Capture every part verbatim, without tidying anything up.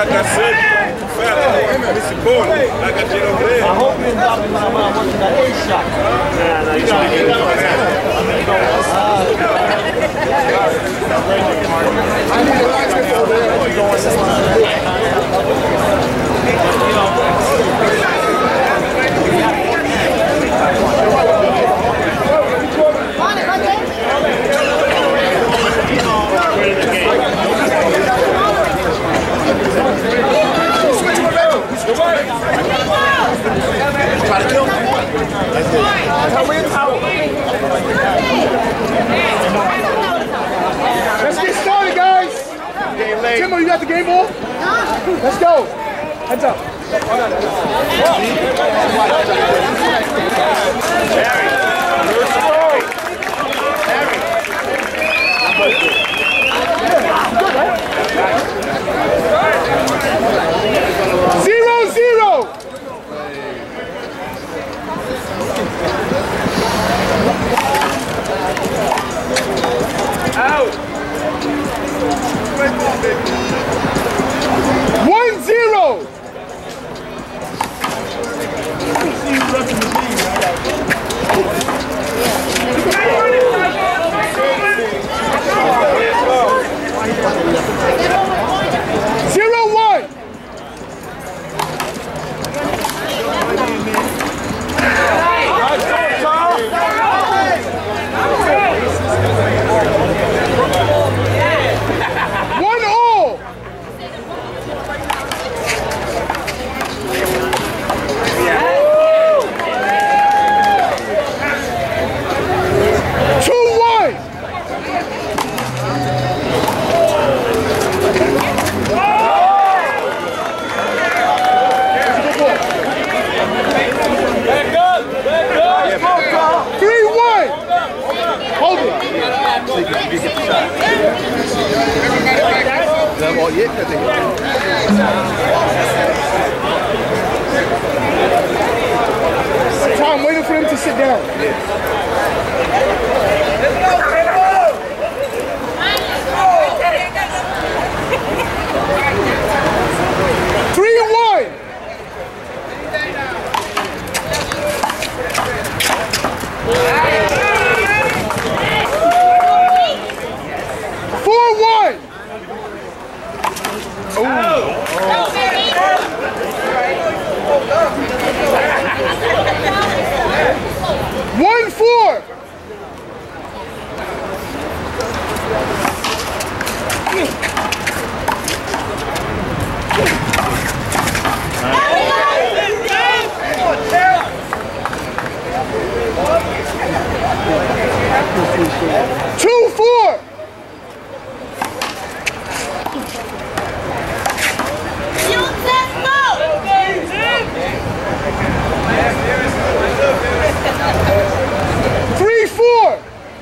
a cacete, fera, esse bolo, a gatinha no breio. I hope you got me when I'm watching that A shot. Yeah, no, you got to get it. Try to kill him. Let's get started, guys. Timbo, you got the game ball? Let's go. Heads up. Zero, zero. Out. One, zero. Zero, one. One all. Two, one. Back up, back up. Three, one. Hold it. Tom, waiting for him to sit down. Three, one. Four, one. One, four. Two, four. Three, four.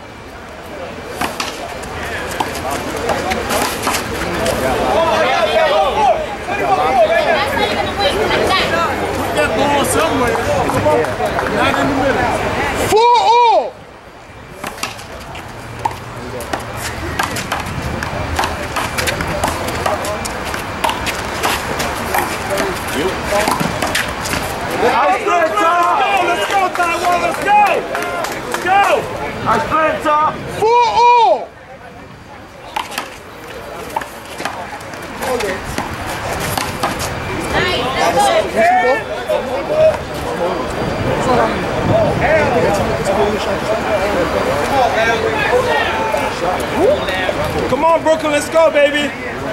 That ball somewhere. Not in the middle. Four all. Let's go, let's go, Tywon, let's go! Let's go! I sprint up. Four all. Come on, Brooklyn, let's go, baby!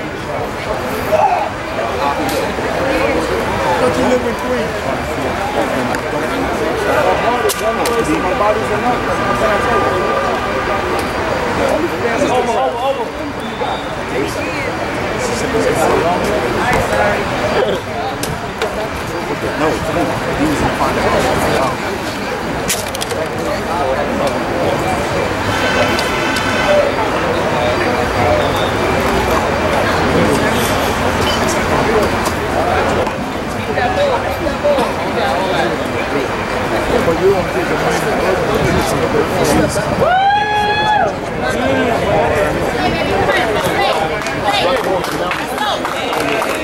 Don't you live in Queens? Over, over, over. No, he was in the final. Let's go.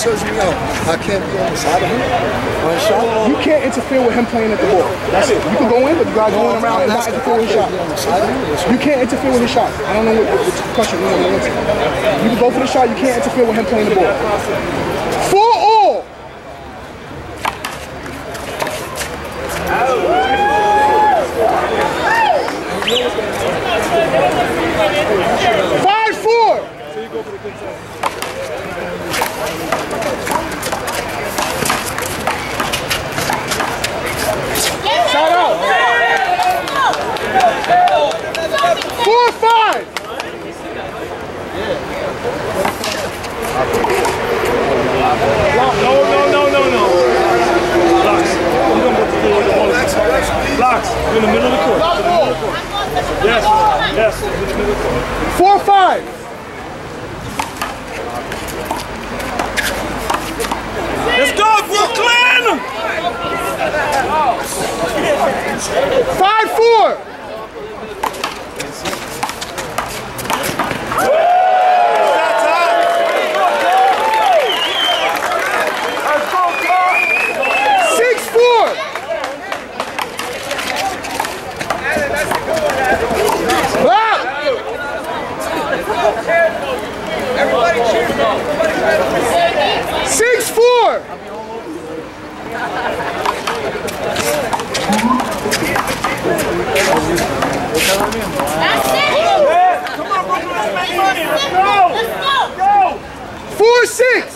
serves me out. I can't be on the side of him. One shot. You can't interfere with him playing at the ball. That's it. You can go in, but you guys going around and not interfere with his shot. You can't interfere with his shot. I don't know what, what question you want to answer. You can go for the shot. You can't interfere with him playing the ball. For all. Five four. Shout out. Four five. No, no, no, no, no. Blocks. We're going to go to the ball. Blocks. You're in the middle of the court. Yes, yes. Four five. Let's go, Brooklyn! Five four. Six four. Clap. Everybody cheer. Six four. That's it. Come on, Brooklyn, let's make money. Let's go. Let's go. Go. Four six.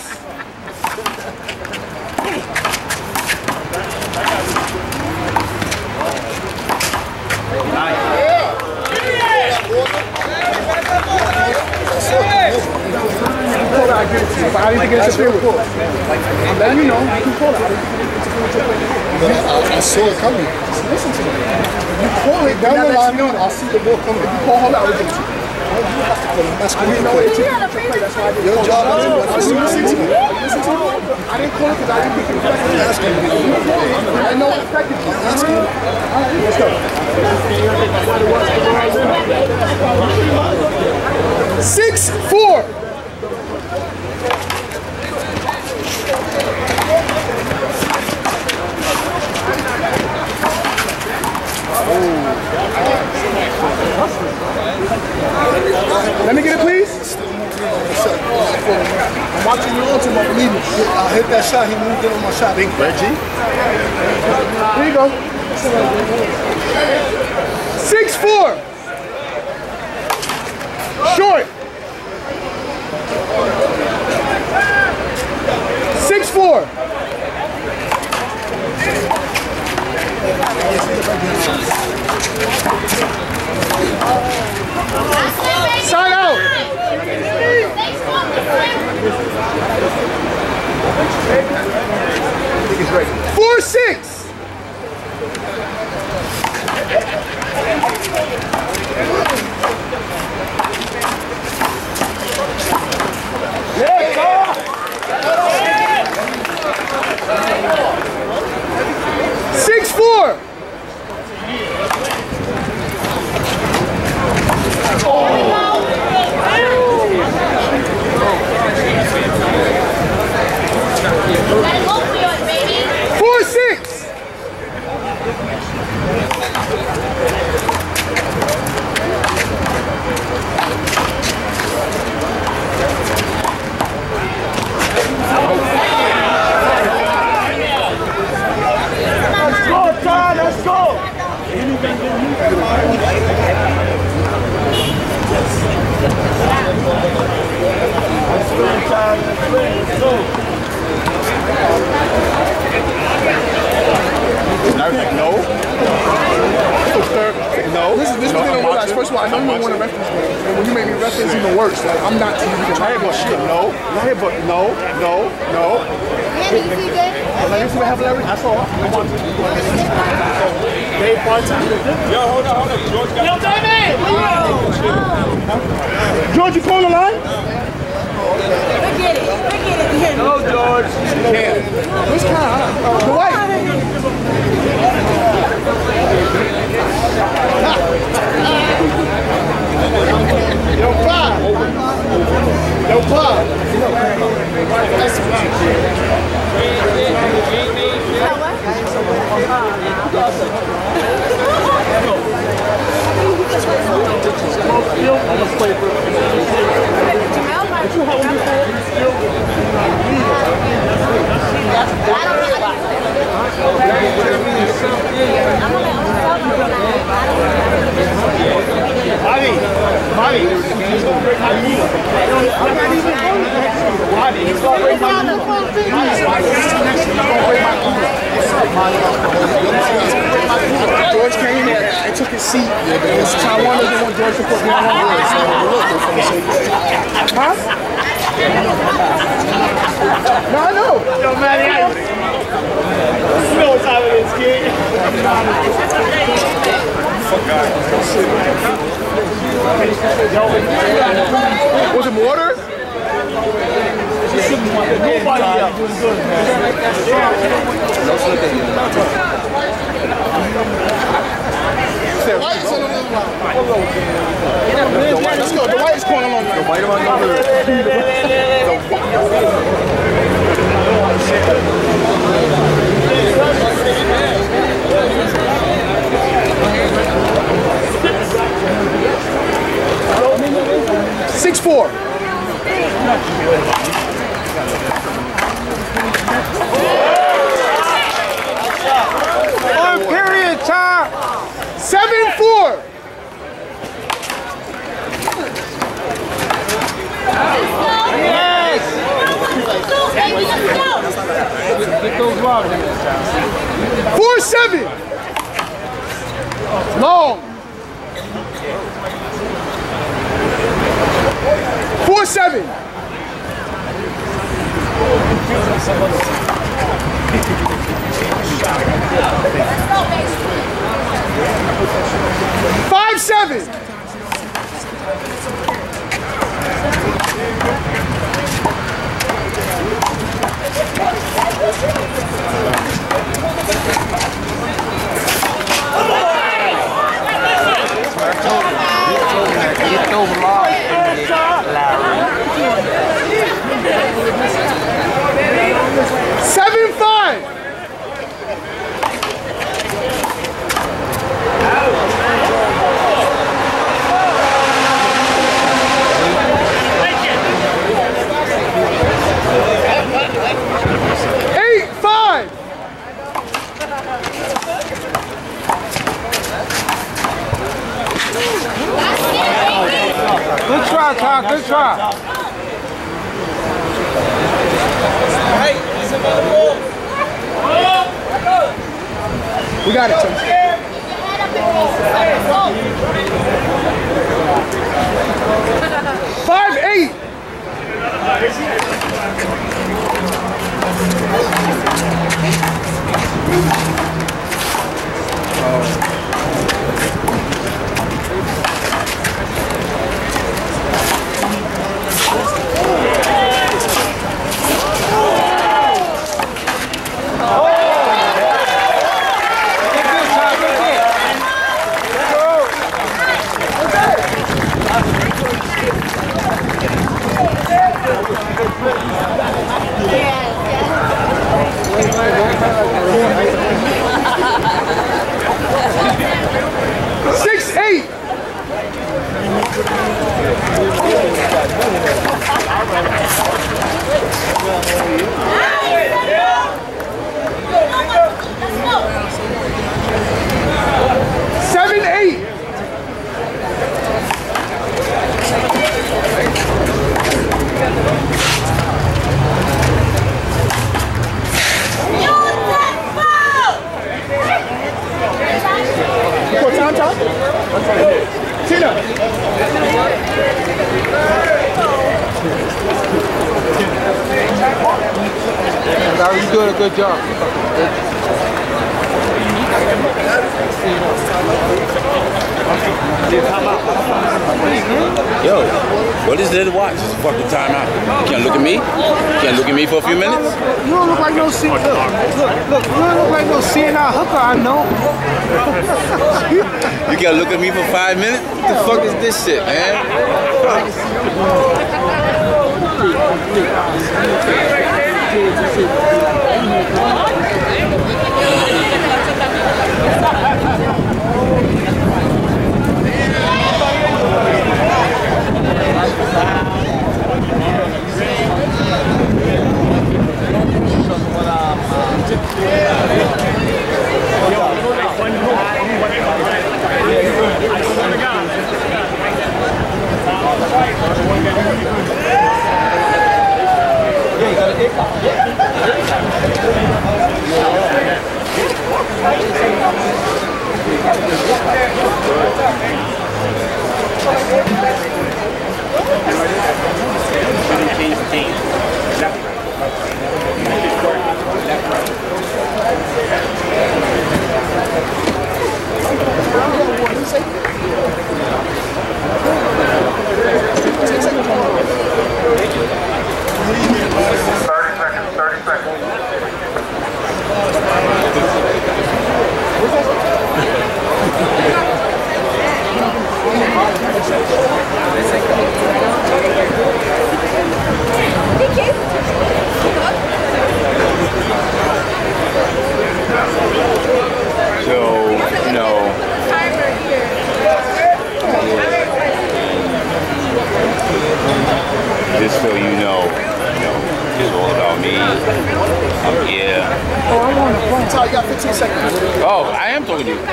I give it to you, but I didn't get interfered with. I'm letting you know, you can call it. I didn't get interfered with your play. But I, I saw it coming. Just listen to me. You call it down the line, I'll see the ball coming. If you call, hold out, I'll give it to you. That's I didn't know it until you play, that's why I didn't Your call job it. is to Listen to me. Listen to me. I didn't call it because I didn't think it affected you. asking me. I know it affected you. I'm asking you. All right, let's go. Six, four. Let me get it, please. I'm watching you on to my believe me. I hit that shot, he moved in on my shot. Big Reggie. Here you go. Six, four. Short. Six, four. Side out. Four, six. Six, four. Four, six. Let's go, Ty, let's go. Let's win, Ty, let's win, let's go. Like, no. No. This is this no, is I'm realize. First of all, I know you don't want to reference me, and when you make me reference, even worse. Like I'm not team. Right, but shit, no. Right, but no, no, no. Andy, you see that? Let me see what happened, Larry. That's all. Dave, one time. Yo, hold on, hold on. George got Yo, David! George, you call the line? Forget it. Forget it. No, George. Which kind? The white. Yo, Bob. Yo, Bob. That's Bobby, Bobby, he's gonna break my knee. I'm not even going to next to you. Bobby, he's gonna break my knee. Bobby, Bobby, he's next to you. He's gonna break my knee. George came in and took his seat. Tywon doesn't want George to put me on one so huh? No, I know. Yo, man, you know what time it is, kid. Was it water? Nobody else. Let's go. The white is going along. The white one. Six four. One period time. Seven four. Yes. Get those rods. Four seven. Long. Four seven. Five seven. Get those rods. Seven five. Eight five. Good try, Tom. Good try. We got it, Tim. Five eight. Six eight. Seven eight. What time, Tom? Tina. You're doing a good job. Yo, what is there to watch? It's a fucking timeout. You can't look at me? You can't look at me for a few minutes? You don't look like no C. Look, look, look. You don't look like no C N I hooker. I know. You can't look at me for five minutes? What the fuck is this shit, man? Just so you know, you know, it's all about me. I'm here. Oh, I'm on the phone. Ty, you got fifteen seconds. Oh, I am talking to you.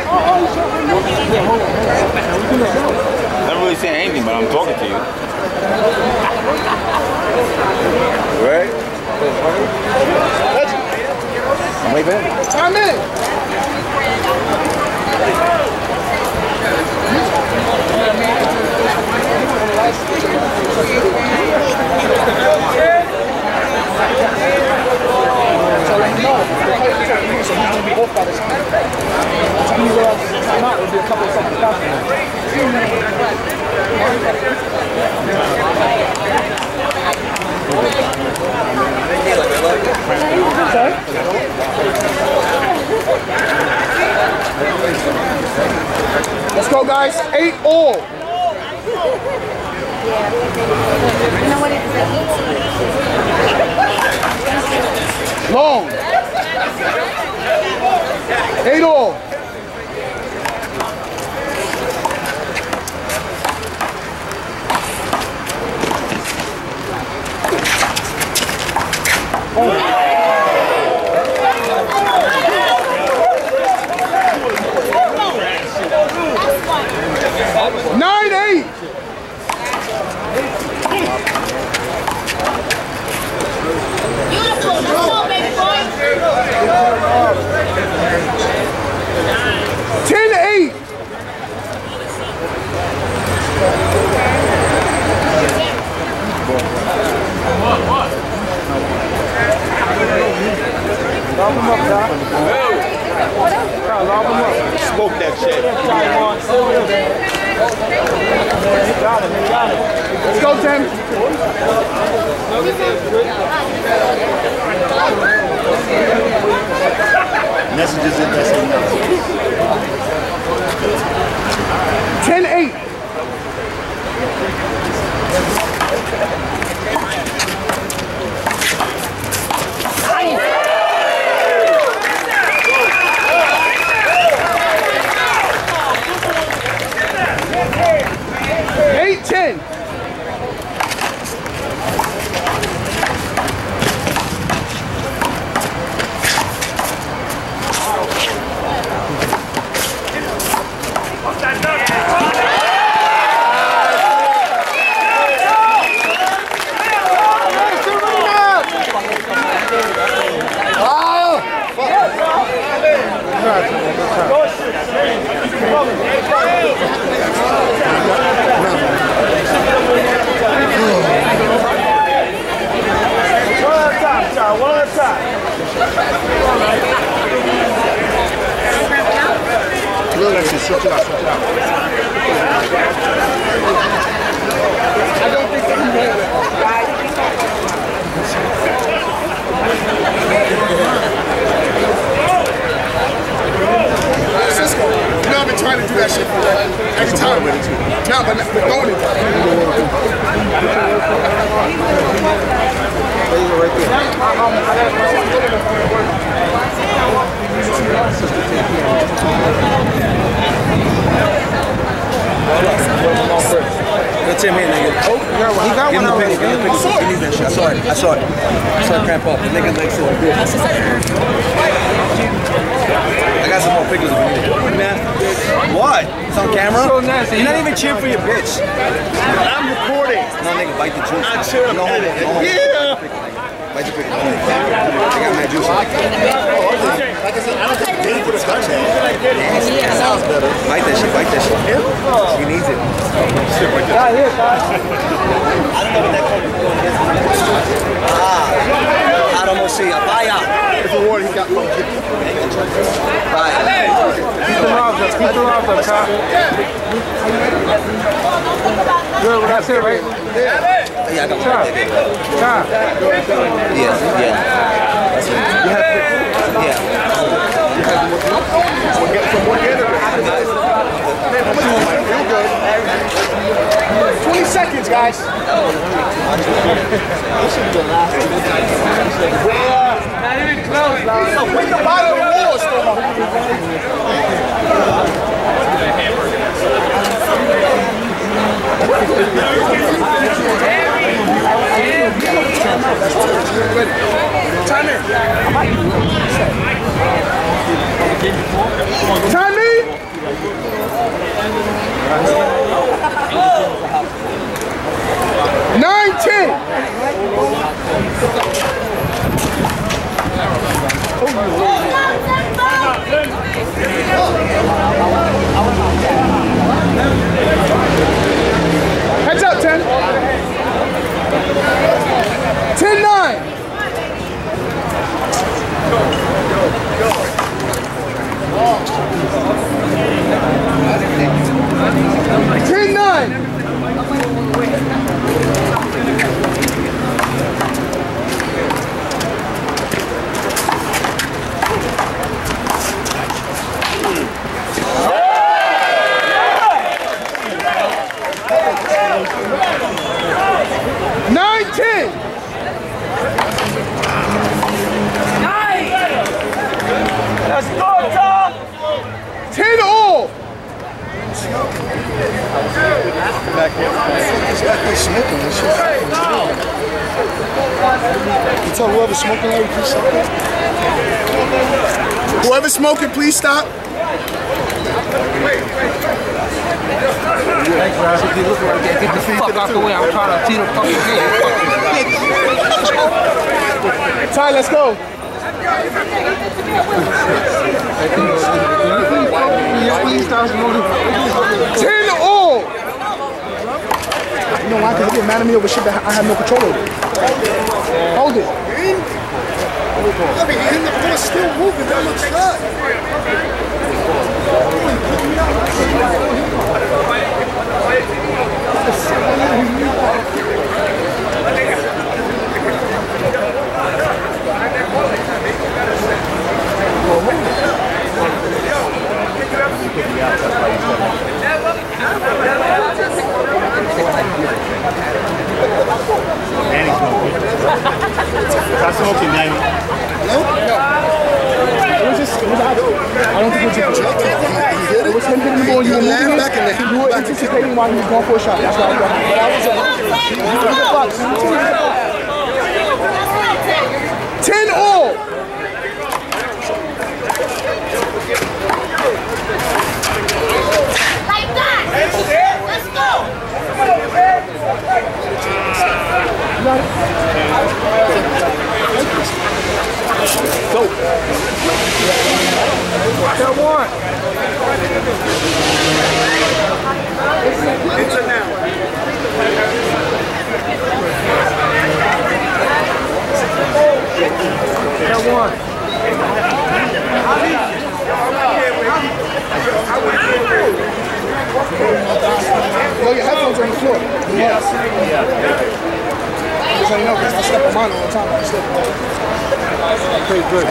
I'm not really saying anything, but I'm talking to you. Right? I'm way back. Time in. So let me know. So he's going to be off by this time. Tell me where else time out. It'll be a couple of seconds after. Sorry? Let's go, guys. Eight all. You know what it is? Long. Eight all. Nine eight. Beautiful. Let's go, baby boy. Ten eight. Lob him up, Doc. Lob him up. Smoke that shit. Tywon. Got him, he got him. Let's go, Tim. Messages in this ten eight. eight ten. Stretch it out, stretch it out. I don't think that he made it. Cisco, you know I've been trying to do that shit for like every time with it too. No, but we're going it. laser right there. Good Tim here, nigga. Oh, he got one already. Give him the picture. He needs that shit. I saw it. I saw it. I saw it cramp up. The nigga legs so good. I got some more pictures of you. Man. What? It's on camera? So nasty. You're not even cheering for your bitch. I'm recording. No, nigga, bite the juice. I'm cheering. No, no, no. Yeah. Bite the picture. I got mad juice. Like I said, I don't think they put a scotch in. It sounds better. Bite that shit. Bite that shit. He needs it. Yeah, here, guys. I don't know what that comes from. Ah. I don't know. See, a fire. It's a word he got. Bye. Keep the arms up. Keep the arms up, Kyle. Good, well, that's it, right? Yeah, I got one. Kyle. Yeah, yeah. That's it. Yeah. We'll get some more in. twenty seconds, guys. Not even close, dog. So put the bottom of the wall, Storm. Time in. Time in. Nine, ten. Heads up, ten. ten, nine. ten, nine. Nine, ten. Nine. Let's go, Tom. Ten all. Back here. It's got this smoking and shit. You tell whoever's smoking, Larry, please stop. Whoever's smoking, please stop. Thanks, bro. If you look right there, get the fuck out the way. I'm trying to see the fucking game. Ty, let's go. Ten all. You know why? Because they get mad at me over shit that I have no control over. Hold it. I mean, the ball's still moving. That looks good. Stop smoking, man. No? It was just, it was, I don't think it was just, it was him hitting the ball, you were moving it, you were anticipating while he was going for a shot. That's why I got it. But I was like, ten all. Like that. Let's go. Go. That one. It's a now. That one. Yo, your headphones on the floor. Yes. Just so you know, because I step on mine all the time. I step on Pretty good.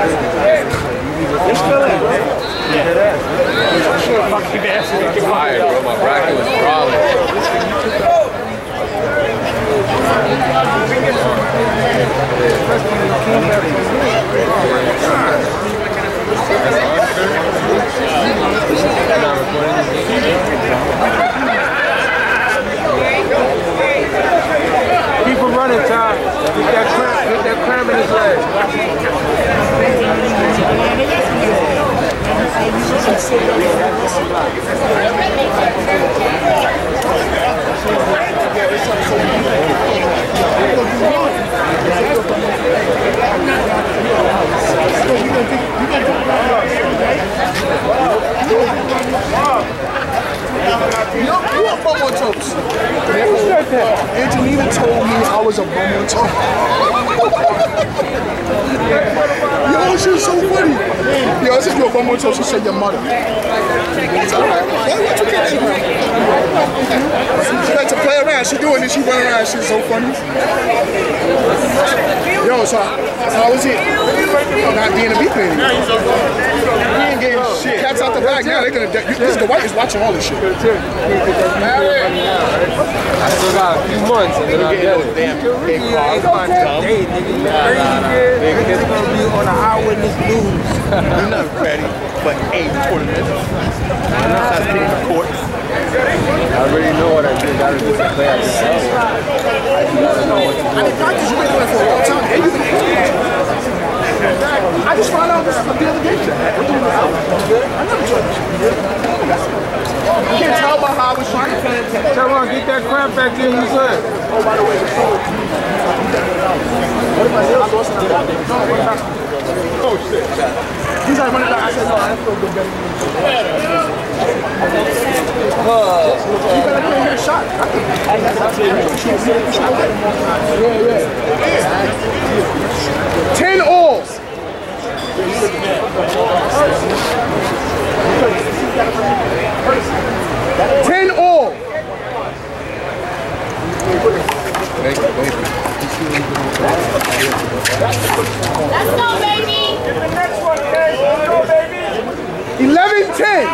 It's still in, man. Yeah. Fucking tired, bro. My bracket was crawling. Keep him running, Ty. Get that cramp, get that cramp in his leg. You are bum on toast. Angelina told me I was a bum on toast. Yo, she's so funny. Yo, I said you're a bum on toast. She said your mother. That's all right. Why would you get angry? She likes to play around. She doing this. She running around. She's so funny. Yo, so how was it? Not being a beat man. He ain't getting shit. Cats out the bag now. They're gonna. This the white is watching all this shit. I still got a few months and then I'll get it. Damn, big car. Hey, nigga, big kid's gonna be on the Eyewitness News. You're not ready for eight tournaments. That's being court. I already know what I did. I gotta just play at this level. I gotta know what to do. I mean, practice, you've been doing it for a long time. And you can I just found out this is the other game. I never told you. You can't tell by how I was trying to pay attention. Tywon, get that crap back in his head. Oh, by the way, it's so what if I did? I lost it. No, what happened? Oh, shit. He's like running back. I said, no, I feel good getting you. You better get hit a shot. Yeah, yeah. Ten alls. Ten all. Let's go, baby. Get the next one, okay? Let's go, baby. Eleven ten.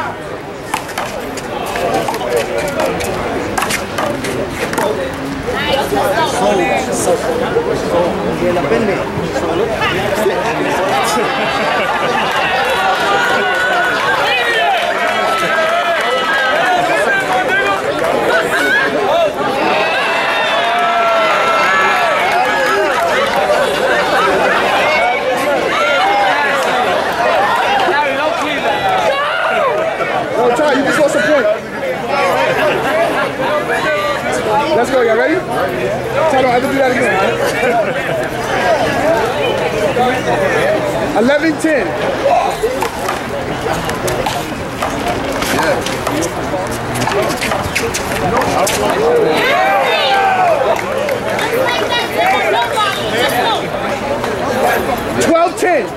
Nice, let's No, Ty, you just lost a point. Let's go, y'all ready? Ty, don't ever do that again. Eleven ten. Twelve ten.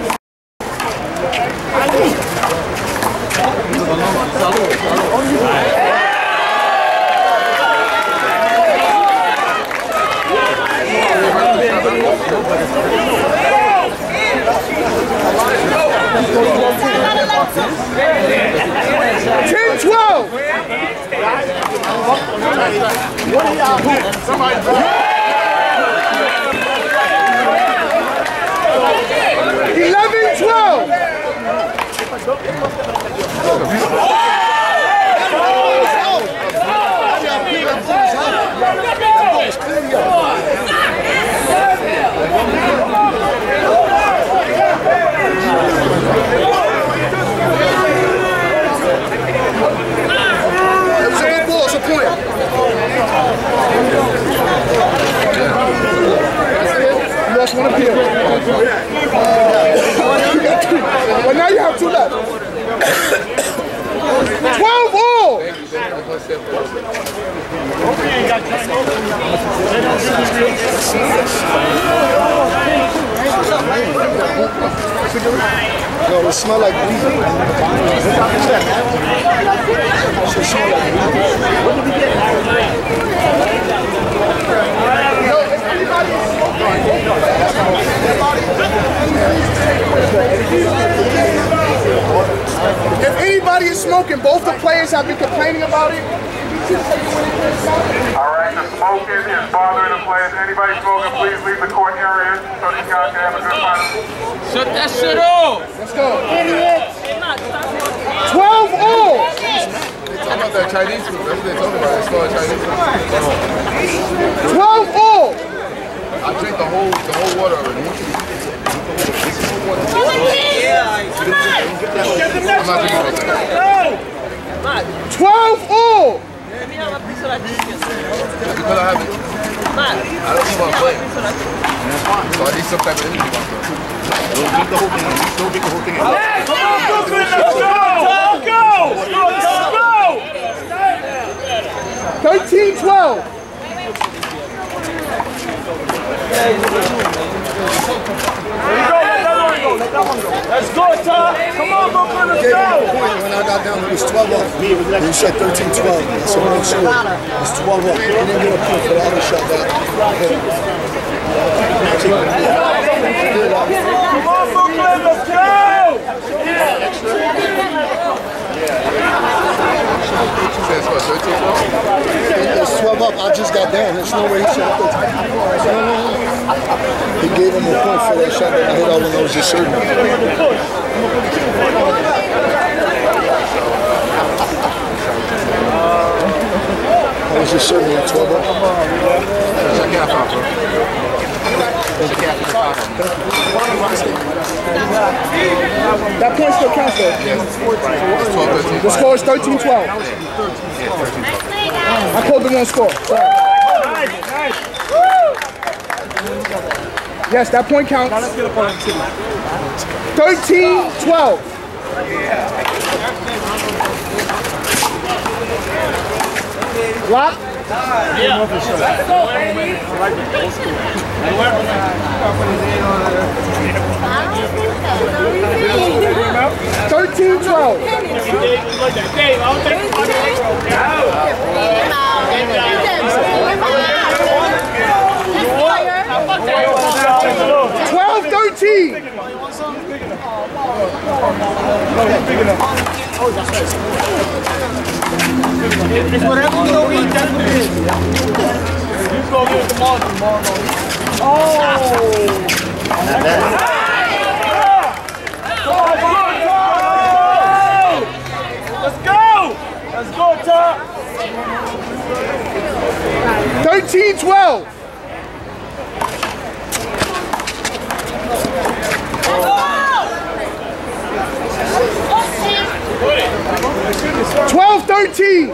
Ten twelve. Eleven twelve. One appeal. Well, now you have two left. Twelve all. No, it smells like weed. It smells like weed. What did we get? No, if anybody is If anybody is smoking, both the players have been complaining about it. All right. smoking is bothering the players. Anybody smoking, please leave the court area so these guys can have a good time. Shut that shit off! Let's go. twelve all! How about that Chinese food? That's what they told me about. It's called Chinese food. twelve all! I drink the whole the whole water already. I'm not drinking that. twelve all! Because I haven't. I don't even want to play. So I need some type of energy. Don't drink the whole thing. Don't drink the whole thing. Hey, come on, Brooklyn, let's go! Let's go! Let's go! thirteen twelve. There you go, let that one go, let that one go. Let's go, Todd. Come on, Brooklyn, let's go! When I got down, it was twelve up. You said thirteen twelve. So make sure it's twelve up. You didn't get a point for the other shot that I hit. Come on, Brooklyn, let's go! It's twelve up. I just got down. There's no way he shot thirteen. He gave him a point for that shot that I hit out when I was just serving. I was just serving at twelve up. That point still counts though. Yes. The score is thirteen twelve. I called the wrong score. Sorry. Nice, nice. Yes, that point counts. Now let's get up on the city. thirteen twelve. Lock. Yeah. Let's go, baby. I like it. Old school. thirteen twelve. Dave, I'll take twelve thirteen. It's whatever you don't eat, that's what it is. You go get the ball tomorrow. Oh! Let's go! Let's go, Top! thirteen twelve. twelve thirteen.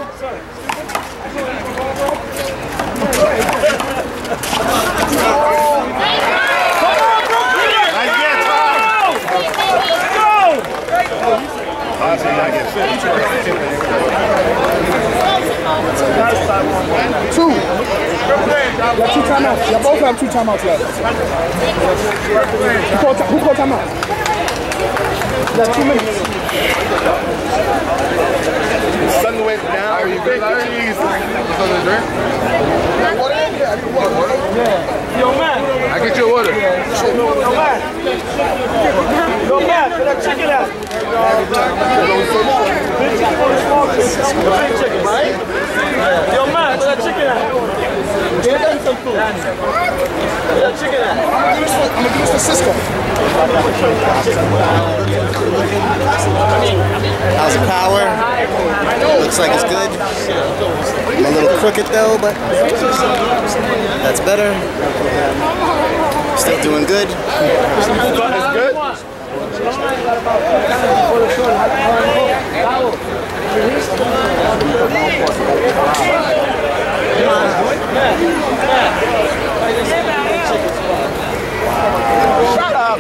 Two. You have two timeouts. You both have two timeouts left. Who called, who called timeout? You have two minutes. The sun went down. Are you good? Yo, man. I get your water. Yo, man. Yo, man, put that chicken out. Big chicken or the small chicken? The big chicken, right? Yo, man, put that chicken out. Get them some food. Put that chicken out. I'm going to do this for Cisco. How's the power? Looks like it's good. I'm a little crooked though, but that's better. Still doing good. It's good? Shut up!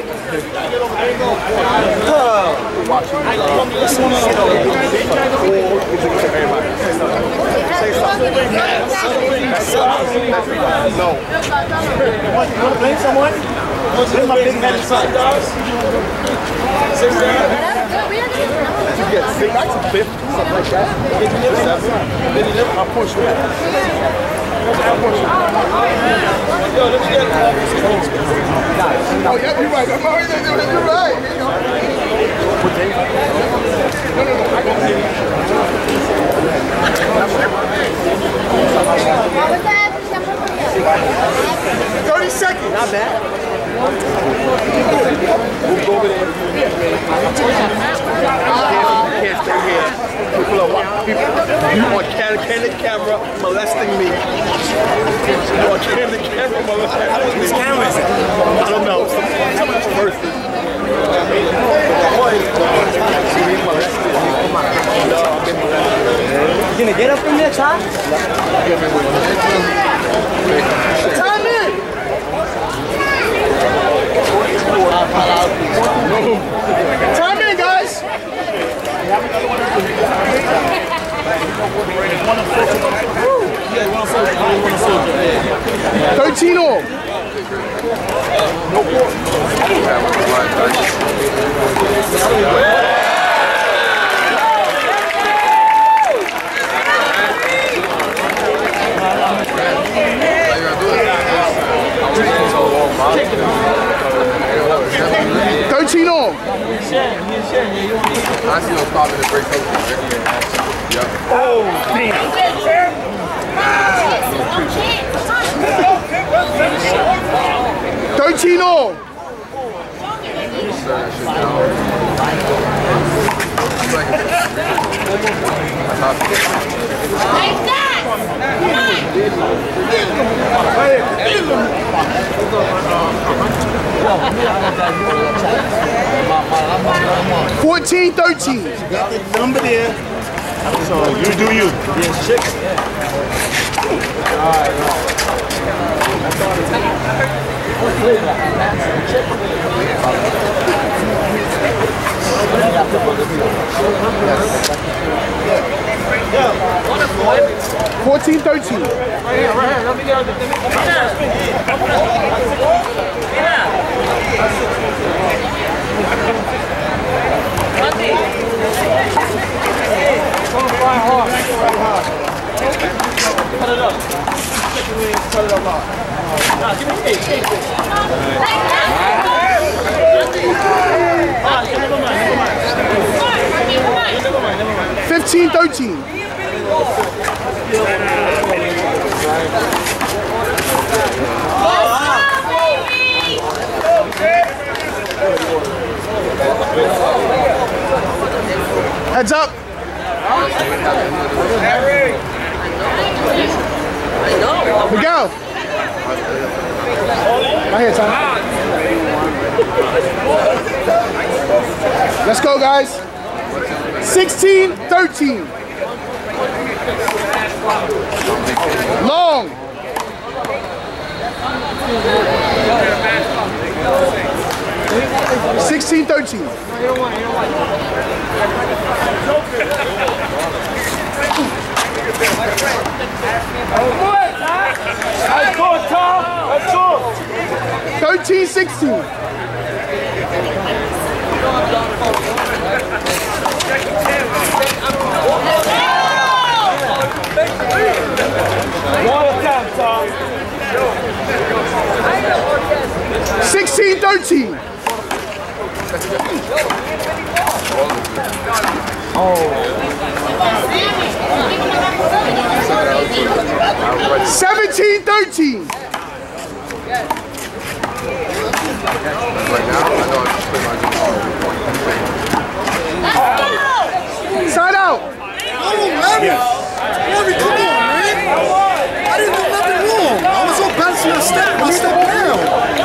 No. You want to blame someone? This is my big headed son. Six You get six, fifth, something like that. I'll push you. I'll push you. Yo, let me get Oh, yeah, you're right. I'm already doing it. You're right. No, no, no. I got it. What was that? on can candid camera molesting me. On candid camera molesting me. Whose camera is it? I don't know. Someone's person. You gonna get up from there, Ty? Time in! Time in, guys! Thirteen all. Thirteen all. I see them stopping the break. Yep. Oh, damn. Thirteen all. Like that! Fourteen, thirteen. Got the number there. So you do you. Yeah, shit. Fourteen, thirteen. Right here, right here. Let me get out the thing. Cut it up. Cut it up hard. Nah, give me eight. Eight. Never mind. Never mind. Fifteen, thirteen. Heads up. Miguel. Right here, Tom. Let's go, guys. sixteen, thirteen. Long. sixteen, thirteen. That's good, Tom. That's good. thirteen, sixteen. One attempt, Tom. sixteen, thirteen. seventeen, thirteen. Right now, I know I just put my Side out. Oh, Larry. Larry, come on, man. I didn't do nothing wrong. I was so bad to your step. I stepped down.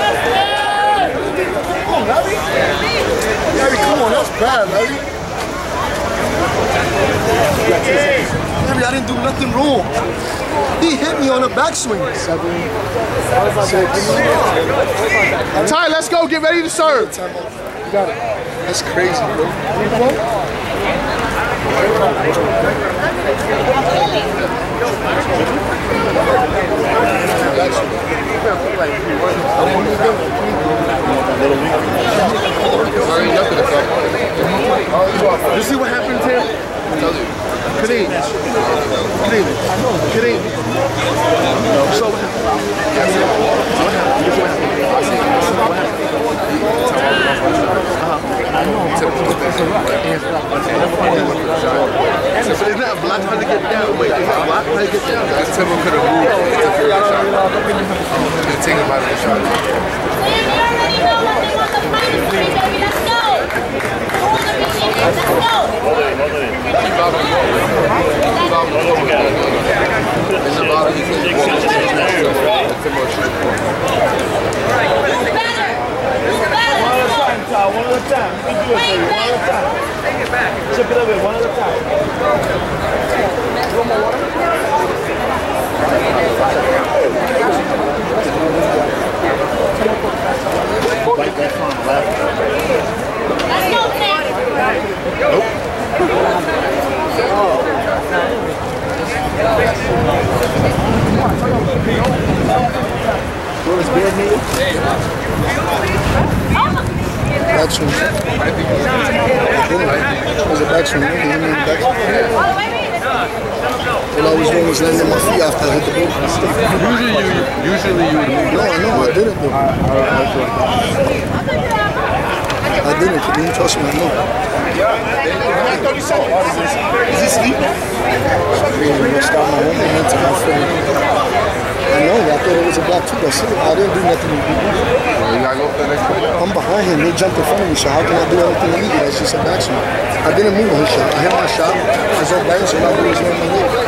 Come on, Larry. Larry, come on. That's bad, Larry. Larry, I didn't do nothing wrong. He hit me on the backswing. Seven, six. Ty, let's go. Get ready to serve. You got it. That's crazy, bro. You see what happened here? Kareem. Kareem. Kareem. So what happened? What happened? Guess what happened? What happened? So isn't that a block trying to get down? Wait, is that a block trying to get down? Because Timbo could have moved to feel the shot. Could have taken him out of the shot. You already know what they want the fight to be, baby. Let's go. Hold the beat. One at a time. One at a time. Take it back. Chip it up with one at a time. One more water. Bite that front left. Let's go, Sam. Nope. What is bad needle? Back swing. It was a back swing. It didn't mean back swing. All I was doing was landing my feet after I hit the ball. Usually you, usually you would move. No, I know, I didn't though. I didn't, you didn't trust me, I know. Is he sleeping? I mean, I start my own momentum, my friend. I know, I thought it was a block too, that's it. I didn't do nothing to you. Well, you gotta go for the next play. I'm behind him, they jumped in front of me, so how can I do anything illegal? That's just a back swing. I didn't move on his shot. I hit my shot, I was up right, so now he was letting me live.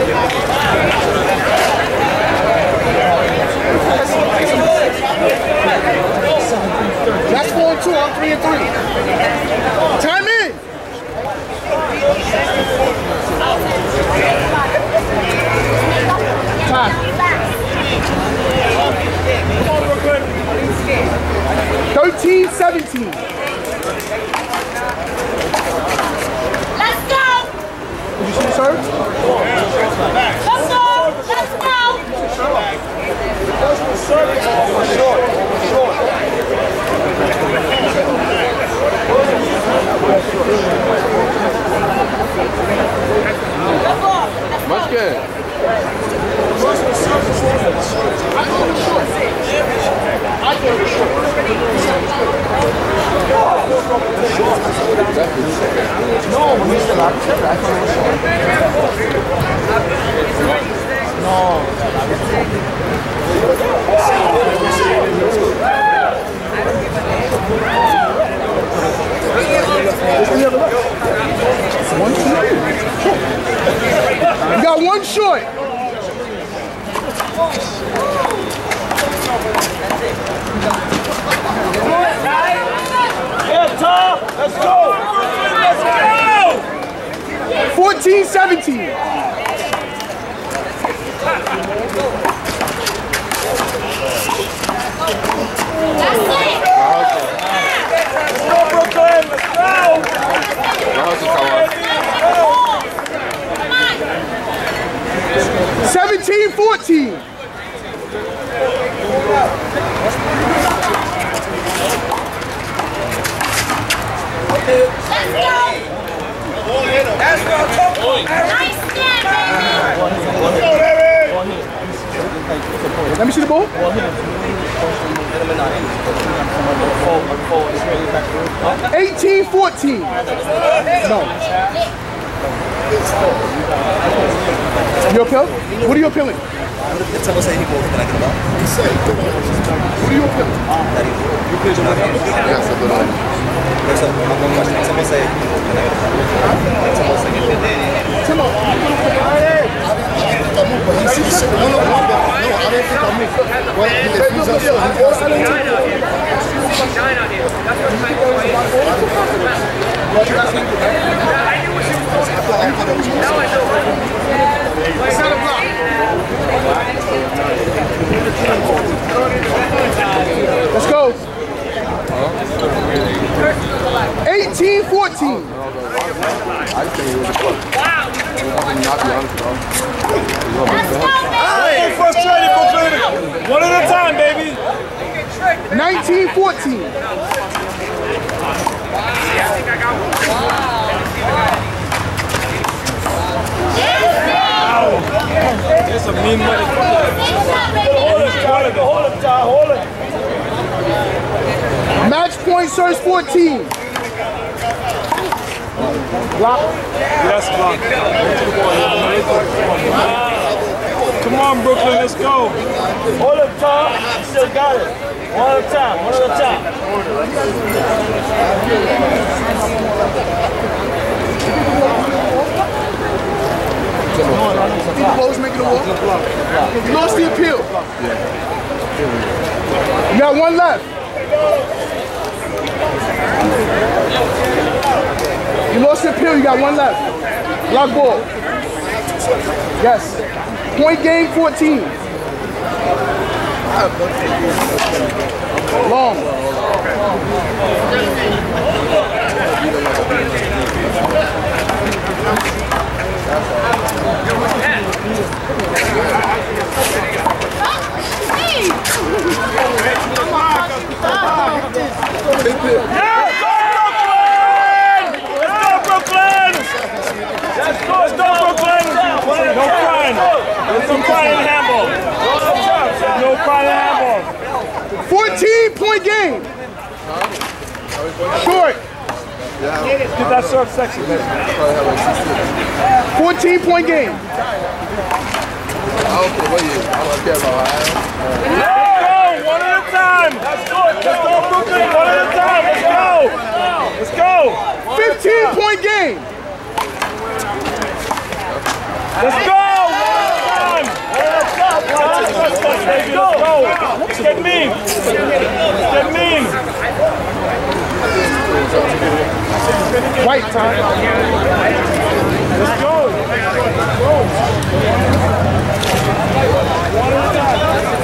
That's four and two, I'm three and three. Time in! Time. thirteen seventeen. Let's go! Did you see the serve? Let's go! Let's go! Much good. No, when he's still out of check, I thought it was One short. You got one short. Yeah, Tom, let's go! Let's go! fourteen seventeen. That's it! Let's go, Brooklyn! Let's go! Come on! seventeen fourteen. Let's go! Let's go! Nice stand, baby! Let me see the ball. eighteen fourteen. No. You appeal? What are you appealing? What are you appealing? Timbo. Let's go. eighteen fourteen. Don't frustrated, Brooklyn. One at a time, baby. nineteen fourteen. That's a mean motherfucker. Hold it, hold it, Ty, hold it. Match point surge fourteen. Block. Yes, block. Come on, Brooklyn, let's go. Hold it, Tom. You still got it. One at a time, one at a time. Timbo's making a walk. You lost the appeal. You got one left. You lost the appeal, you got one left. Block ball. Yes. Point game fourteen. Long. Let's go, Brooklyn! No crying. There's no crying in handball. No crying in handball. fourteen point game. Short. Get that serve section. fourteen point game. I don't care what you I don't care about how Let's go! One at a time! Let's go! Let's go, Brooklyn! One at a time! Let's go! Let's go! fifteen point game. Let's go! One at a time! Let's go! Let's get mean! Let's get mean! White time. Let's go! Let's go! One at a time!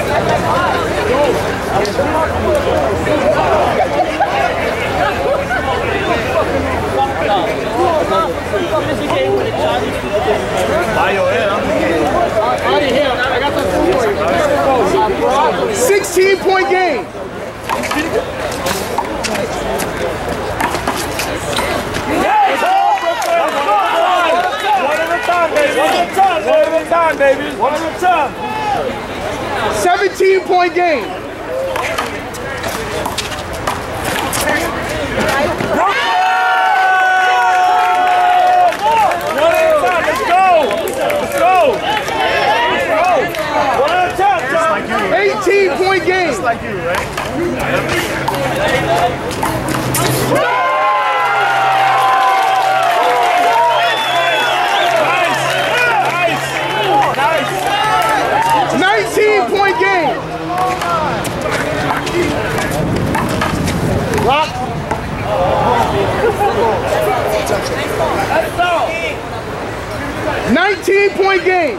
sixteen point game. One at a time, baby. One at a time, one at a time, baby. One at a time. seventeen point game. One at a time, let's go. Let's go. Let's go. One at a time, John. eighteen point game. Just like you, right? nineteen point game. Rock. nineteen point game.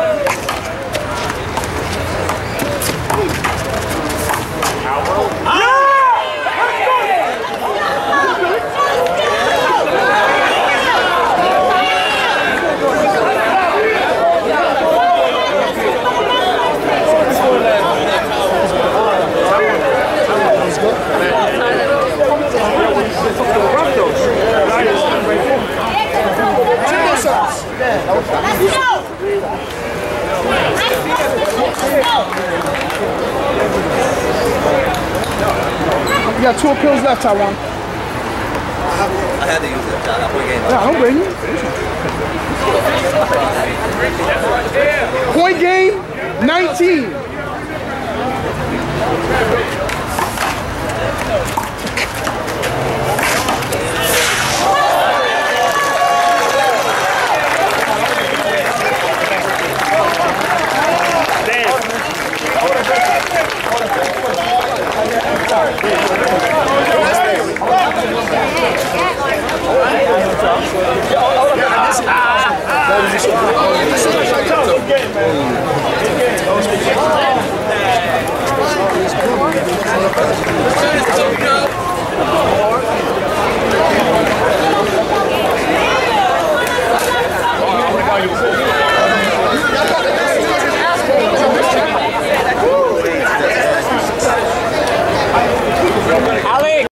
You got two appeals left, Tywon. I had to use it. I put a game Yeah, I'm waiting. Point game, nineteen.